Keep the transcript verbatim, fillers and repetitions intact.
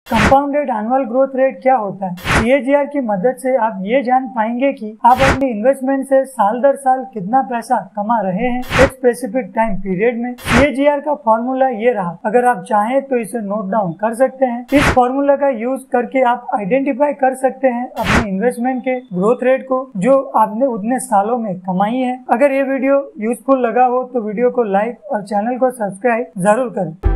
Compounded annual growth rate क्या होता है? सी ए जी आर की मदद से आप ये जान पाएंगे कि आप अपनी इन्वेस्टमेंट से साल दर साल कितना पैसा कमा रहे हैं एक स्पेसिफिक टाइम पीरियड में। सी ए जी आर का फॉर्मूला ये रहा, अगर आप चाहें तो इसे नोट डाउन कर सकते हैं। इस फॉर्मूला का यूज करके आप आइडेंटिफाई कर सकते हैं अपने इन्वेस्टमेंट के ग्रोथ रेट को जो आपने उतने सालों में कमाई है। अगर ये वीडियो यूजफुल लगा हो तो वीडियो को लाइक और चैनल को सब्सक्राइब जरूर करें।